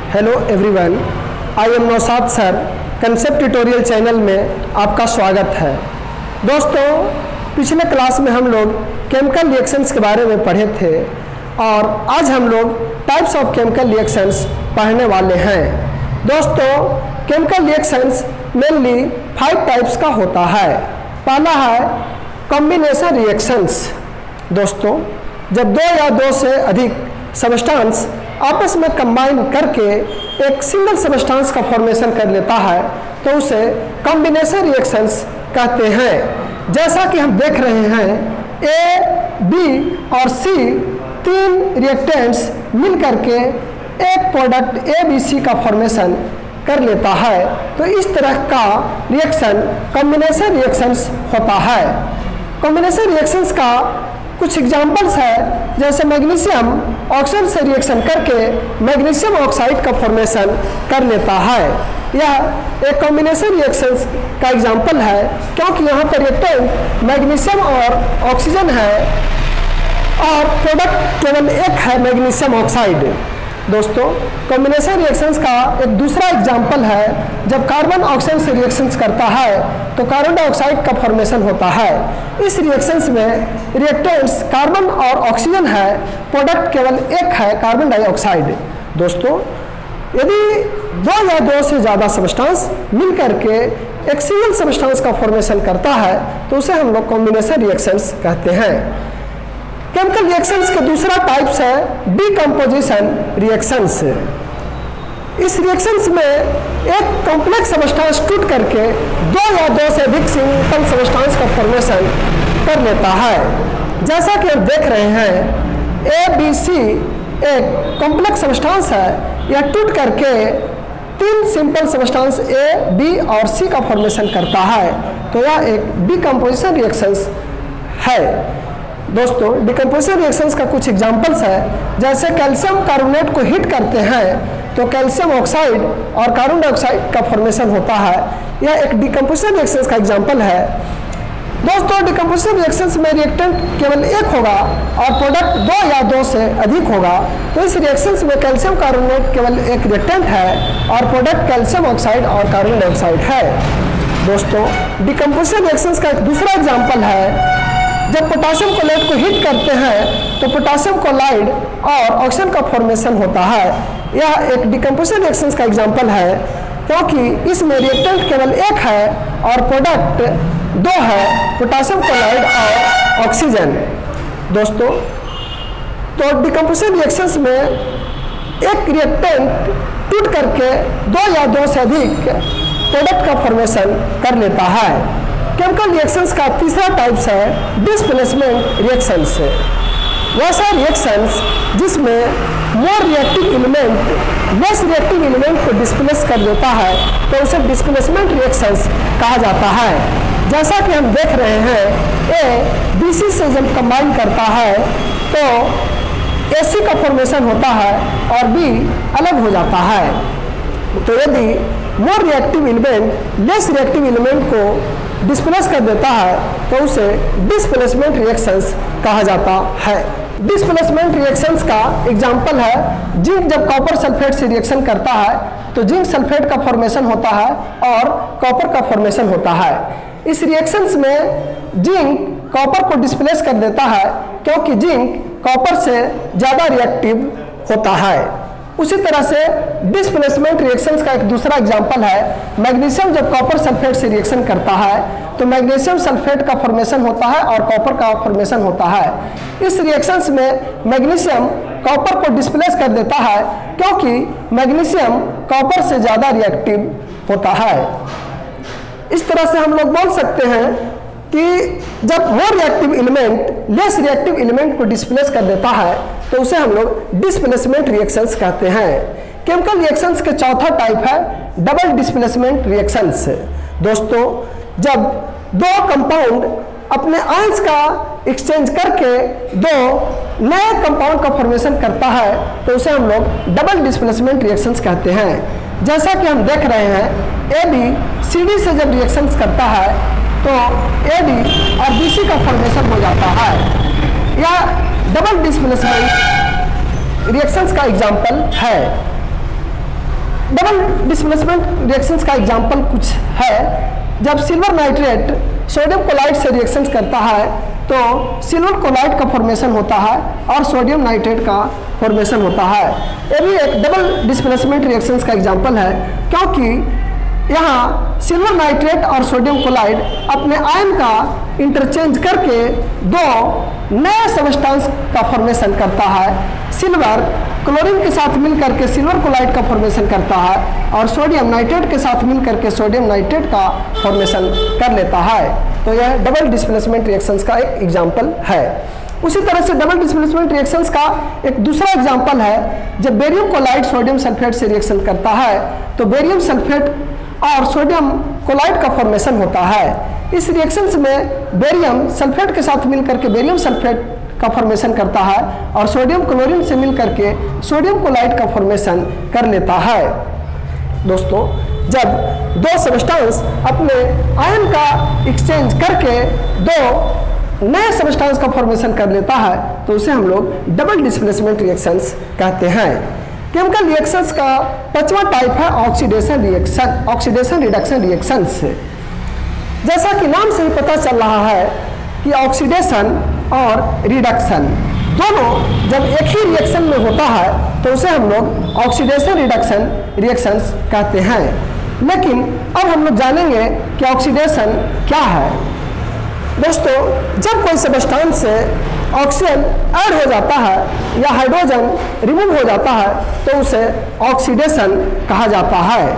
Hello everyone, I am Naushad sir. Concept tutorial channel में आपका स्वागत है। दोस्तों, पिछले क्लास में हम लोग केमिकल रिएक्शंस के बारे में पढ़े थे और आज हम लोग टाइप्स ऑफ केमिकल रिएक्शंस पढ़ने वाले हैं। दोस्तों, केमिकल रिएक्शंस मेनली 5 टाइप्स का होता है। पहला है कॉम्बिनेशन रिएक्शंस। दोस्तों, जब 2 या 2 से अधिक सबस्टेंस आपस में कंबाइन करके एक सिंगल सबस्टेंस का फॉर्मेशन कर लेता है तो उसे कॉम्बिनेशन रिएक्शंस कहते हैं। जैसा कि हम देख रहे हैं, ए, बी और सी 3 रिएक्टेंट्स मिल करके एक प्रोडक्ट ABC का फॉर्मेशन कर लेता है। तो इस तरह का रिएक्शन कॉम्बिनेशन रिएक्शंस होता है। कॉम्बिनेशन रिएक्शंस का कुछ एग्जाम्पल्स है, जैसे मैग्नीशियम ऑक्सीजन से रिएक्शन करके मैग्नीशियम ऑक्साइड का फॉर्मेशन कर लेता है। यह एक कॉम्बिनेशन रिएक्शंस का एग्जाम्पल है क्योंकि यहाँ पर रिएक्टेंट मैग्नीशियम और ऑक्सीजन है और प्रोडक्ट केवल एक है, मैग्नीशियम ऑक्साइड। दोस्तों, कॉम्बिनेशन रिएक्शंस का एक दूसरा एग्जाम्पल है, जब कार्बन ऑक्सीजन से रिएक्शंस करता है तो कार्बन डाइऑक्साइड का फॉर्मेशन होता है। इस रिएक्शंस में रिएक्टेंट्स कार्बन और ऑक्सीजन है, प्रोडक्ट केवल एक है, कार्बन डाइऑक्साइड। दोस्तों, यदि 2 या 2 से ज़्यादा सबस्टेंस मिल करके एक सिंगल सबस्टेंस का फॉर्मेशन करता है तो उसे हम लोग कॉम्बिनेशन रिएक्शंस कहते हैं। केमिकल रिएक्शंस का दूसरा टाइप्स है डिकम्पोजिशन रिएक्शंस। इस रिएक्शंस में एक कॉम्प्लेक्स सबस्टेंस टूट करके 2 या 2 से अधिक सिंगल सबस्टेंस का फॉर्मेशन कर लेता है। जैसा कि हम देख रहे हैं, ABC एक कॉम्प्लेक्स सबस्टेंस है। यह टूट करके 3 सिंपल सबस्टेंस A, B और C का फॉर्मेशन करता है। तो यह एक डिकम्पोजिशन रिएक्शंस है। दोस्तों, डिकम्पोजिशन रिएक्शंस का कुछ एग्जांपल्स है, जैसे कैल्शियम कार्बोनेट को हीट करते हैं तो कैल्शियम ऑक्साइड और कार्बन डाइऑक्साइड का फॉर्मेशन होता है। यह एक डिकम्पोजिशन रिएक्शंस का एग्जांपल है। दोस्तों, डिकम्पोजिशन रिएक्शंस में रिएक्टेंट केवल एक होगा और प्रोडक्ट 2 या 2 से अधिक होगा। तो इस रिएक्शंस में कैल्शियम कार्बोनेट केवल एक रिएक्टेंट है और प्रोडक्ट कैल्शियम ऑक्साइड और कार्बन डाइऑक्साइड है। दोस्तों, डिकम्पोजिशन रिएक्शंस का एक दूसरा एग्जाम्पल है, जब पोटासियम क्लोराइड को हीट करते हैं तो पोटासियम क्लोराइड और ऑक्सीजन का फॉर्मेशन होता है। यह एक डिकम्पोजिशन रिएक्शंस का एग्जांपल है क्योंकि इसमें रिएक्टेंट केवल एक है और प्रोडक्ट 2 है, पोटासियम क्लोराइड और ऑक्सीजन। दोस्तों, तो डिकम्पोजिशन रिएक्शंस में एक रिएक्टेंट टूट करके 2 या 2 से अधिक प्रोडक्ट का फॉर्मेशन कर लेता है। केमिकल रिएक्शंस का तीसरा टाइप्स है डिस्प्लेसमेंट रिएक्शंस। वैसा रिएक्शंस जिसमें more reactive element less reactive element को डिस्प्लेस कर देता है तो उसे डिस्प्लेसमेंट रिएक्शंस कहा जाता है। जैसा कि हम देख रहे हैं, A BC से जब कंबाइन करता है तो AC का फॉर्मेशन होता है और B अलग हो जाता है। तो यदि more reactive element less reactive element को डिस्प्लेस कर देता है तो उसे डिस्प्लेसमेंट रिएक्शंस कहा जाता है। डिस्प्लेसमेंट रिएक्शंस का एग्जांपल है, जिंक जब कॉपर सल्फेट से रिएक्शन करता है तो जिंक सल्फेट का फॉर्मेशन होता है और कॉपर का फॉर्मेशन होता है। इस रिएक्शंस में जिंक कॉपर को डिस्प्लेस कर देता है क्योंकि जिंक कॉपर से ज़्यादा रिएक्टिव होता है। उसी तरह से डिस्प्लेसमेंट रिएक्शंस का एक दूसरा एग्जांपल है, मैग्नीशियम जब कॉपर सल्फेट से रिएक्शन करता है तो मैग्नीशियम सल्फेट का फॉर्मेशन होता है और कॉपर का फॉर्मेशन होता है। इस रिएक्शंस में मैग्नीशियम कॉपर को डिस्प्लेस कर देता है क्योंकि मैग्नीशियम कॉपर से ज़्यादा रिएक्टिव होता है। इस तरह से हम लोग बोल सकते हैं कि जब more reactive element less reactive element को डिस्प्लेस कर देता है तो उसे हम लोग डिस्प्लेसमेंट रिएक्शंस कहते हैं। केमिकल रिएक्शंस के चौथा टाइप है डबल डिस्प्लेसमेंट रिएक्शंस। दोस्तों, जब 2 कंपाउंड अपने आयंस का एक्सचेंज करके 2 नए कंपाउंड का फॉर्मेशन करता है तो उसे हम लोग डबल डिस्प्लेसमेंट रिएक्शंस कहते हैं। जैसा कि हम देख रहे हैं, AB CD से जब रिएक्शंस करता है तो AD और BC का फॉर्मेशन हो जाता है। यह डबल डिस्प्लेसमेंट रिएक्शंस का एग्जाम्पल है। डबल डिस्प्लेसमेंट रिएक्शंस का एग्जांपल कुछ है। जब सिल्वर नाइट्रेट सोडियम क्लोराइड से रिएक्शंस करता है तो सिल्वर क्लोराइड का फॉर्मेशन होता है और सोडियम नाइट्रेट का फॉर्मेशन होता है। ये भी एक डबल डिस्प्लेसमेंट रिएक्शंस का एग्जांपल है, क्योंकि यहाँ सिल्वर नाइट्रेट और सोडियम क्लोराइड अपने आयन का इंटरचेंज करके दो नए सबस्टेंस का फॉर्मेशन करता है। सिल्वर क्लोरीन के साथ मिलकर के सिल्वर क्लोराइड का फॉर्मेशन करता है और सोडियम नाइट्रेट के साथ मिलकर के सोडियम नाइट्रेट का फॉर्मेशन कर लेता है। तो यह डबल डिस्प्लेसमेंट रिएक्शंस का एक एग्जांपल है। उसी तरह से डबल डिस्प्लेसमेंट रिएक्शंस का एक दूसरा एग्जांपल है, जब बेरियम क्लोराइड सोडियम सल्फेट से रिएक्शन करता है तो बेरियम सल्फेट और सोडियम क्लोराइड का फॉर्मेशन होता है। इस रिएक्शंस में बेरियम सल्फेट के साथ मिलकर के बेरियम सल्फेट का फॉर्मेशन करता है और सोडियम क्लोरीन से मिलकर के सोडियम क्लोराइड का फॉर्मेशन कर लेता है। दोस्तों, जब दो सबस्टेंस अपने आयन का एक्सचेंज करके दो नए सबस्टेंस का फॉर्मेशन कर लेता है तो उसे हम लोग डबल डिस्प्लेसमेंट रिएक्शंस कहते हैं। केमिकल रिएक्शंस का पांचवा टाइप है ऑक्सीडेशन रिडक्शन रिएक्शंस। जैसा कि नाम से ही पता चल रहा है कि ऑक्सीडेशन और रिडक्शन दोनों जब एक ही रिएक्शन में होता है तो उसे हम लोग ऑक्सीडेशन रिडक्शन रिएक्शंस कहते हैं। लेकिन अब हम लोग जानेंगे कि ऑक्सीडेशन क्या है। दोस्तों, जब कोई सबस्टेंस से ऑक्सीजन ऐड हो जाता है या हाइड्रोजन रिमूव हो जाता है तो उसे ऑक्सीडेशन कहा जाता है।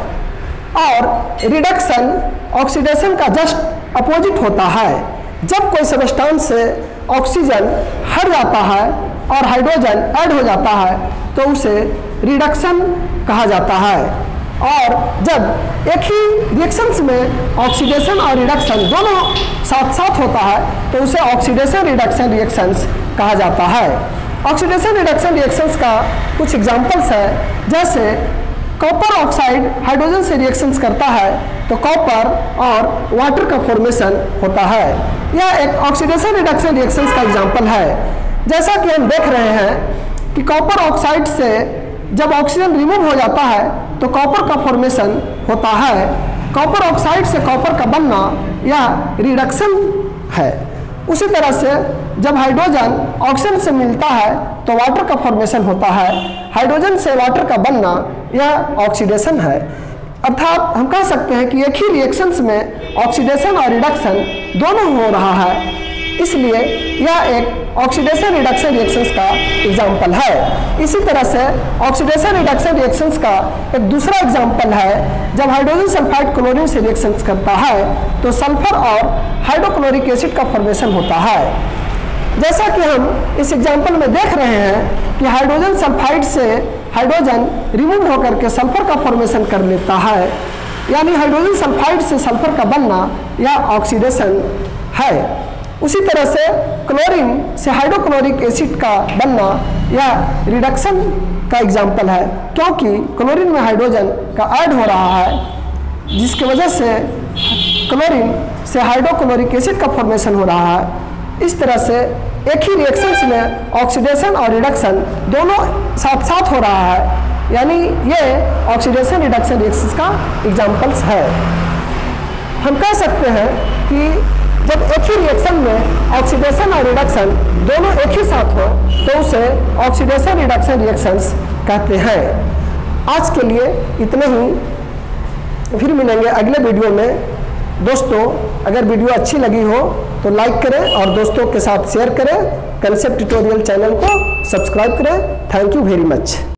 और रिडक्शन ऑक्सीडेशन का जस्ट अपोजिट होता है। जब कोई सबस्टेंस से ऑक्सीजन हट जाता है और हाइड्रोजन ऐड हो जाता है तो उसे रिडक्शन कहा जाता है। और जब एक ही रिएक्शंस में ऑक्सीडेशन और रिडक्शन दोनों साथ साथ होता है तो उसे ऑक्सीडेशन रिडक्शन रिएक्शंस कहा जाता है। ऑक्सीडेशन रिडक्शन रिएक्शंस का कुछ एग्जांपल्स है, जैसे कॉपर ऑक्साइड हाइड्रोजन से रिएक्शंस करता है तो कॉपर और वाटर का फॉर्मेशन होता है। यह एक ऑक्सीडेशन रिडक्शन रिएक्शंस का एग्जांपल है। जैसा कि हम देख रहे हैं कि कॉपर ऑक्साइड से जब ऑक्सीजन रिमूव हो जाता है तो कॉपर का फॉर्मेशन होता है। कॉपर ऑक्साइड से कॉपर का बनना यह रिडक्शन है। उसी तरह से जब हाइड्रोजन ऑक्सीजन से मिलता है तो वाटर का फॉर्मेशन होता है। हाइड्रोजन से वाटर का बनना यह ऑक्सीडेशन है। अर्थात हम कह सकते हैं कि एक ही रिएक्शंस में ऑक्सीडेशन और रिडक्शन दोनों हो रहा है, इसलिए यह एक ऑक्सीडेशन रिडक्शन रिएक्शंस का एग्जाम्पल है। इसी तरह से ऑक्सीडेशन रिडक्शन रिएक्शंस का एक दूसरा एग्जाम्पल है, जब हाइड्रोजन सल्फाइड क्लोरीन से रिएक्शंस करता है तो सल्फर और हाइड्रोक्लोरिक एसिड का फॉर्मेशन होता है। जैसा कि हम इस एग्जाम्पल में देख रहे हैं कि हाइड्रोजन सल्फाइड से हाइड्रोजन रिमूव होकर के सल्फर का फॉर्मेशन कर लेता है, यानी हाइड्रोजन सल्फाइड से सल्फर का बनना यह ऑक्सीडेशन है। उसी तरह से क्लोरीन से हाइड्रोक्लोरिक एसिड का बनना यह रिडक्शन का एग्जाम्पल है, क्योंकि क्लोरीन में हाइड्रोजन का ऐड हो रहा है, जिसकी वजह से क्लोरीन से हाइड्रोक्लोरिक एसिड का फॉर्मेशन हो रहा है। इस तरह से एक ही रिएक्शंस में ऑक्सीडेशन और रिडक्शन दोनों साथ साथ हो रहा है, यानी ये ऑक्सीडेशन रिडक्शन रिएक्शंस का एग्जाम्पल्स है। हम कह सकते हैं कि जब एक ही रिएक्शन में ऑक्सीडेशन और रिडक्शन दोनों एक ही साथ हो तो उसे ऑक्सीडेशन रिडक्शन रिएक्शंस कहते हैं। आज के लिए इतने ही, फिर मिलेंगे अगले वीडियो में। दोस्तों, अगर वीडियो अच्छी लगी हो तो लाइक करें और दोस्तों के साथ शेयर करें। कंसेप्ट ट्यूटोरियल चैनल को सब्सक्राइब करें। Thank you very much.